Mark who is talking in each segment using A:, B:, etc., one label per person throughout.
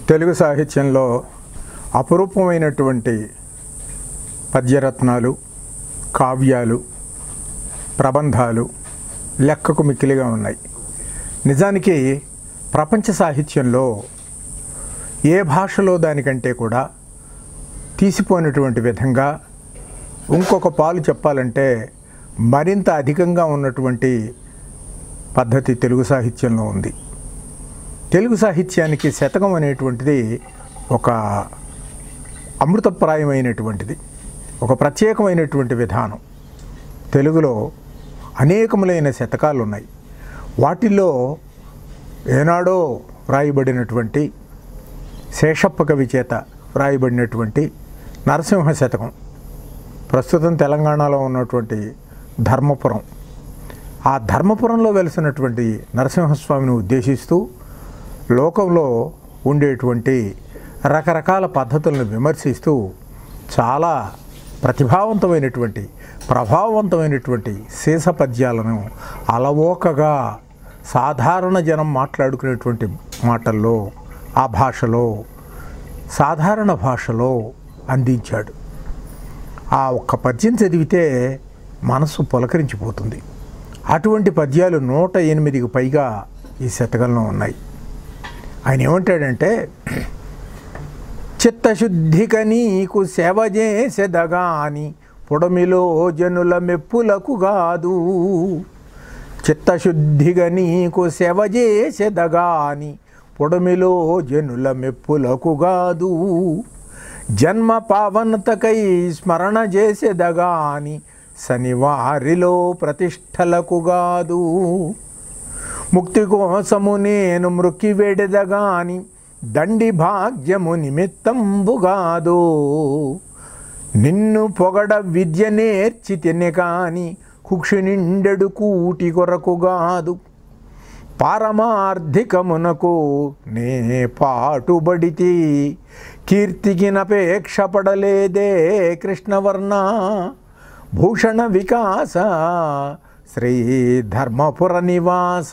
A: తెలుగు సాహిత్యంలో అపురూపమైనటువంటి పద్యరత్నాలు, కావ్యాలు, ప్రబంధాలు లెక్కకు మిక్కిలిగా ఉన్నాయి. నిజానికి ప్రపంచ సాహిత్యంలో ఏ భాషలో దానికంటే కూడా తీసిపోయినటువంటి విధంగా ఇంకొక పాలు చెప్పాలంటే మరింత అధికంగా ఉన్నటువంటి పద్ధతి తెలుగు సాహిత్యంలో ఉంది. తెలుగు సాహిత్యానికి శతకం అనేటువంటిది ఒక అమృతప్రాయమైనటువంటిది, ఒక ప్రత్యేకమైనటువంటి విధానం. తెలుగులో అనేకములైన శతకాలు ఉన్నాయి. వాటిల్లో ఏనాడో వ్రాయబడినటువంటి శేషప్ప కవి చేత వ్రాయబడినటువంటి నరసింహ శతకం, ప్రస్తుతం తెలంగాణలో ఉన్నటువంటి ధర్మపురం, ఆ ధర్మపురంలో వెలిసినటువంటి నరసింహస్వామిని ఉద్దేశిస్తూ లోకంలో ఉండేటువంటి రకరకాల పద్ధతులను విమర్శిస్తూ చాలా ప్రతిభావంతమైనటువంటి, ప్రభావవంతమైనటువంటి శీస పద్యాలను అలవోకగా సాధారణ జనం మాట్లాడుకునేటువంటి మాటల్లో, ఆ భాషలో, సాధారణ భాషలో అందించాడు. ఆ ఒక్క పద్యం చదివితే మనసు పులకరించిపోతుంది. అటువంటి పద్యాలు 108కి పైగా ఈ శతకంలో ఉన్నాయి. ఆయన ఏమంటాడంటే, చిత్తశుద్ధిక నీకు సేవ చేసెదగాని పొడమిలో జనుల మెప్పులకు గాదు. చిత్తశుద్ధిగా నీకు సేవ చేసెదగాని పొడమిలో జనుల మెప్పులకు గాదు. జన్మ పావనతకై స్మరణ చేసెదగాని శనివారిలో ప్రతిష్టలకు గాదు. ముక్తి కోసము నేను మృక్కి వేడెదగాని దండి భాగ్యము నిమిత్తంబుగాదు. నిన్ను పొగడ విద్య నేర్చితెనే కాని కుక్షి నిండెడు కూటి కొరకుగాదు. పారమార్థికమునకు నే పాటుబడితి కీర్తికినపేక్ష పడలేదే కృష్ణవర్ణ. భూషణ వికాస శ్రీ ధర్మపుర నివాస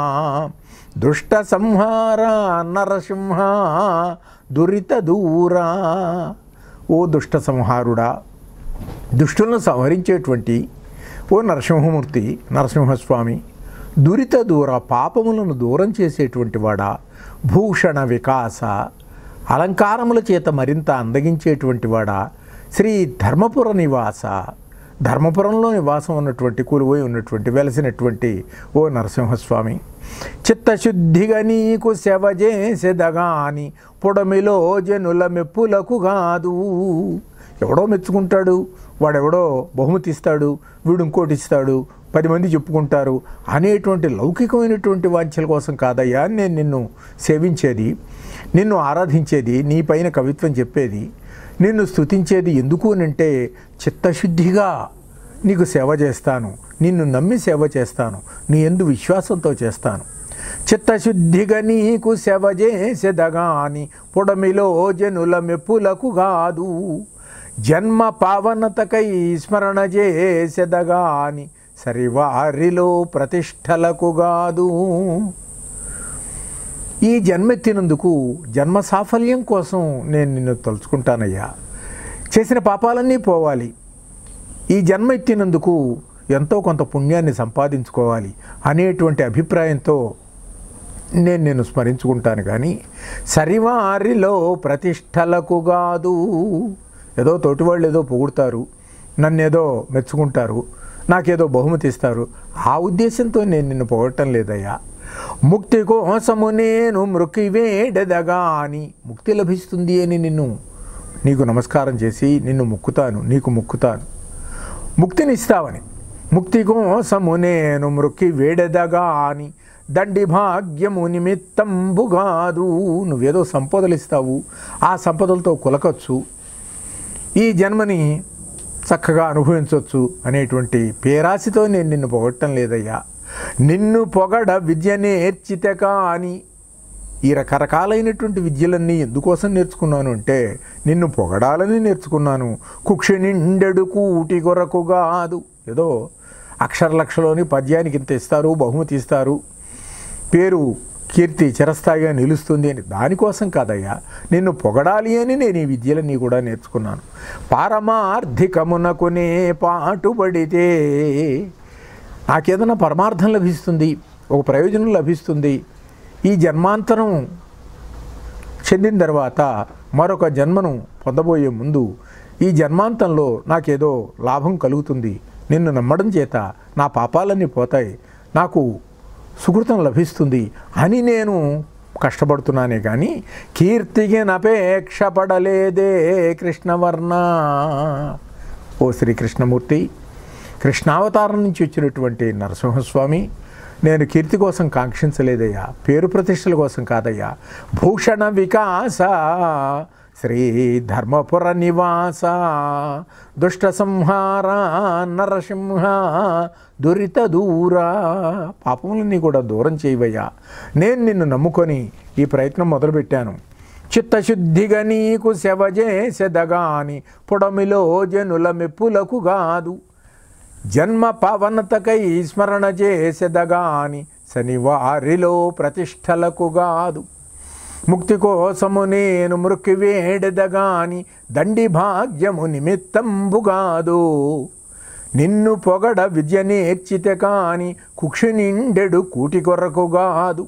A: దుష్ట సంహార నరసింహ దురిత దూరా. ఓ దుష్ట సంహారుడా, దుష్టులను సంహరించేటువంటి ఓ నరసింహమూర్తి, నరసింహస్వామి, దురిత దూర, పాపములను దూరం చేసేటువంటి వాడా, భూషణ వికాస, అలంకారముల చేత మరింత అందగించేటువంటి వాడా, శ్రీ ధర్మపుర నివాస, ధర్మపురంలో నివాసం ఉన్నటువంటి, కొలువై ఉన్నటువంటి, వెలసినటువంటి ఓ నరసింహస్వామి, చిత్తశుద్ధిగా నీకు సేవ చేసెదగాని పొడమిలో జనుల మెప్పులకు కాదు. ఎవడో మెచ్చుకుంటాడు, వాడెవడో బహుమతి ఇస్తాడు, వీడు ఇంకోటి ఇస్తాడు, 10 మంది చెప్పుకుంటారు అనేటువంటి లౌకికమైనటువంటి వాంఛల కోసం కాదయ్యా నేను నిన్ను సేవించేది, నిన్ను ఆరాధించేది, నీ పైన కవిత్వం చెప్పేది, నిన్ను స్తుతించేది. ఎందుకు అంటే చిత్తశుద్ధిగా నీకు సేవ చేస్తాను, నిన్ను నమ్మి సేవ చేస్తాను, నీ యందు విశ్వాసంతో చేస్తాను. చిత్తశుద్ధిగా నీకు సేవ చేసెదగాని పొడమిలో జనుల మెప్పులకు కాదు. జన్మ పావనతకై స్మరణ చేసెదగాని సరివారిలో ప్రతిష్టలకు కాదు. ఈ జన్మెత్తినందుకు, జన్మ సాఫల్యం కోసం నేను నిన్ను తలుచుకుంటానయ్యా. చేసిన పాపాలన్నీ పోవాలి, ఈ జన్మ ఎత్తినందుకు ఎంతో కొంత పుణ్యాన్ని సంపాదించుకోవాలి అనేటువంటి అభిప్రాయంతో నేను నిన్ను స్మరించుకుంటాను. కానీ సరివారిలో ప్రతిష్టలకు కాదు. ఏదో తోటివాళ్ళు ఏదో పొగుడతారు, నన్నేదో మెచ్చుకుంటారు, నాకేదో బహుమతి ఇస్తారు, ఆ ఉద్దేశంతో నేను నిన్ను పొగడటం లేదయ్యా. ముక్తి కోసము నేను మృక్కి వేడెదగాని, ముక్తి లభిస్తుంది అని నీకు నమస్కారం చేసి నిన్ను మొక్కుతాను, నీకు మొక్కుతాను, ముక్తిని ఇస్తావని. ముక్తి కోసము నేను మృక్కి వేడెదగాని దండి భాగ్యము నిమిత్తంబుగాదు. నువ్వేదో సంపదలు ఇస్తావు, ఆ సంపదలతో కులకచ్చు, ఈ జన్మని చక్కగా అనుభవించవచ్చు అనేటువంటి పేరాశతో నేను నిన్ను పొగడటం లేదయ్యా. నిన్ను పొగడ విద్య నేర్చితే కానీ, ఈ రకరకాలైనటువంటి విద్యలన్నీ ఎందుకోసం నేర్చుకున్నాను అంటే నిన్ను పొగడాలని నేర్చుకున్నాను. కుక్షి నిండెడు కూటి కొరకు కాదు. ఏదో అక్షరలక్షలోని పద్యానికి ఇంత ఇస్తారు, బహుమతి ఇస్తారు, పేరు కీర్తి చిరస్థాయిగా నిలుస్తుంది అని. దానికోసం కాదయ్యా, నిన్ను పొగడాలి అని నేను ఈ విద్యలన్నీ కూడా నేర్చుకున్నాను. పారమార్థికమునకునే పాటుపడితే నాకేదైనా పరమార్థం లభిస్తుంది, ఒక ప్రయోజనం లభిస్తుంది. ఈ జన్మాంతరం చెందిన తర్వాత మరొక జన్మను పొందబోయే ముందు ఈ జన్మాంతంలో నాకేదో లాభం కలుగుతుంది, నిన్ను నమ్మడం చేత నా పాపాలన్నీ పోతాయి, నాకు సుకృతం లభిస్తుంది అని నేను కష్టపడుతున్నానే కానీ కీర్తికి నపేక్ష పడలేదే కృష్ణవర్ణ. ఓ శ్రీకృష్ణమూర్తి, కృష్ణావతారం నుంచి వచ్చినటువంటి నరసింహస్వామి, నేను కీర్తి కోసం కాంక్షించలేదయ్యా, పేరు ప్రతిష్టల కోసం కాదయ్యా. భూషణ వికాస శ్రీ ధర్మపుర నివాస దుష్ట సంహార నరసింహ దురిత దూరా, పాపములన్నీ కూడా దూరం చేయవయ్యా. నేను నిన్ను నమ్ముకొని ఈ ప్రయత్నం మొదలుపెట్టాను. చిత్తశుద్ధిగా నీకు సేవ చేసెదగాని పుడమిలో జనుల మెప్పులకు కాదు, జన్మ పవనతకై స్మరణ చేసెదగాని శనివారిలో ప్రతిష్టలకు కాదు. ముక్తి కోసము నేను మృక్కి వేడెదగాని దండి భాగ్యము నిమిత్తంబుగాదు. నిన్ను పొగడ విద్య నేర్చితే కాని కుక్షి నిండెడు కూటి కొరకు కాదు.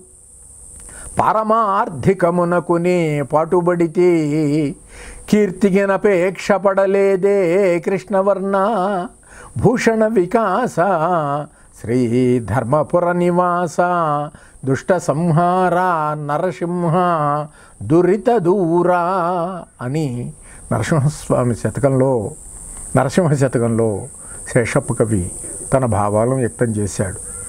A: పారమార్థికమునకునే పాటుబడితే కీర్తికి నపేక్ష పడలేదే కృష్ణవర్ణ. భూషణ వికాస శ్రీ ధర్మపుర నివాస దుష్ట సంహార నరసింహ దురిత దూరా అని నరసింహ శతకంలో శేషప్ప కవి తన భావాలను వ్యక్తం చేశాడు.